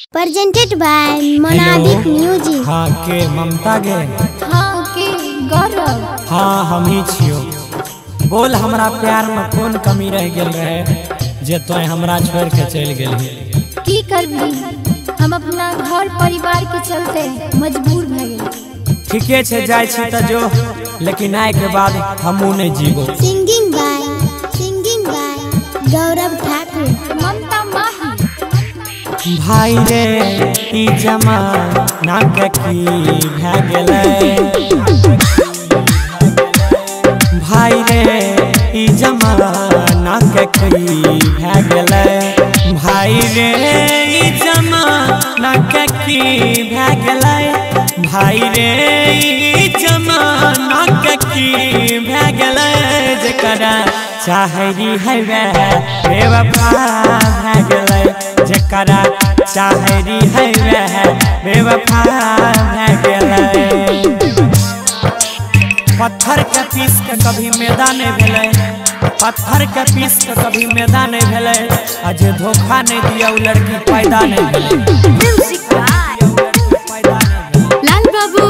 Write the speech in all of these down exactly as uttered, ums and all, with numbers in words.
Presented by Monabic Music। हाँ के ममता गे। हाँ के गौरव। हाँ हम ही छियो। बोल हमरा प्यार में कौन कमी रह गेल रहे जे तोय हमरा छोड़ के चल गेली। की करबी हम अपना घर परिवार के चलते मजबूर भ गेल। ठीके छे जाय छी त जो, लेकिन आए के बाद हमू नहीं जीवो। Singing by singing by Gaurav Thakur Mamta Mahi. भाई रे ई जमाना के की भ गेलै, भाई रे ई जमाना के की भ गेलै, भाई रे ई जमाना के की भ गेलै, भाई रे ई जमाना के की भ गेलै। जेकरा चाहरी है वह बेवफा भ गेलै, जेकरा चाहरी है वह बेवफा भ गेलै। पत्थर के पीस के कभी मैदान नहीं भेलै, पत्थर के पीस के कभी मैदान नहीं भेलै, आज धोखा नहीं दिया उ लड़की पैदा नहीं भेलै। म्यूजिक बाय लाल बाबू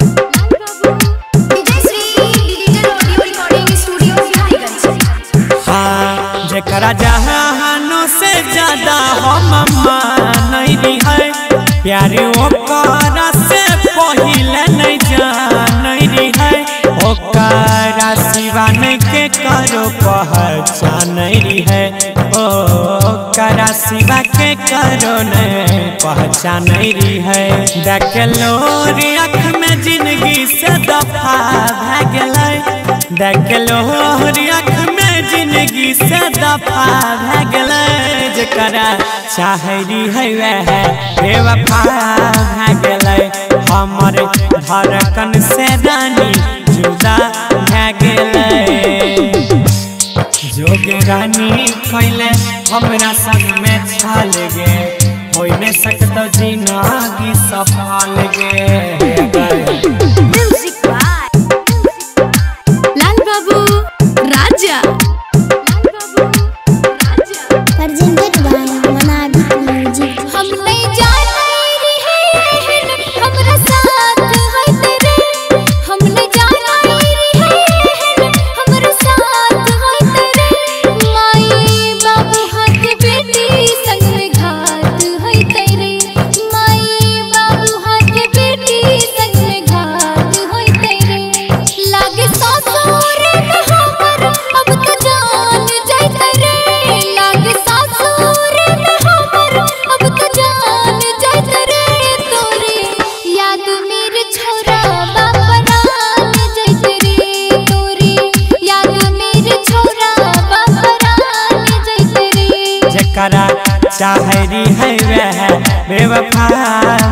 जेकरा जहानों से ज्यादा हम मानई है, प्यार ओकरा से पहिले नहीं जानई है, ओकरा सिवा नहीं के करो पहचानई है, ओकरा सिवा के करो नहीं पहचानई है। देख लो रे आँख में जिंदगी से दफा भ गेलै, देख लो रे आँख में जिंदगी से दफा भ गेलै। जेकरा चाहरी है वह बेवफा भ गेलै, हमर धड़कन से रानी जुदा भ गेलै। जोग रानी कैले हमरा संग में छल गे, हो नहीं सकता जिंदगी सफल गे। म्यूजिक बाय लाल बाबू राजा। Presented by Monabic Music। हम नहीं जाने रहे हमरा साथ है तेरे, हम नहीं जाने रहे हमरा साथ है तेरे, माई बाबू हाथ बेटी संग में घात है तेरे, माई बाबू हाथ बेटी संग में घात है तेरे। लागे ससुर में हमर अब तो जान जाय तेरे, लागे ससुर में हमर अब तो जान जाय तेरे, तोरे याद मेरे छोरा बापरान जाय तेरे, तोरे याद मेरे छोरा बापरान जाय तेरे। जेकरा चाहरी है वह बेवफा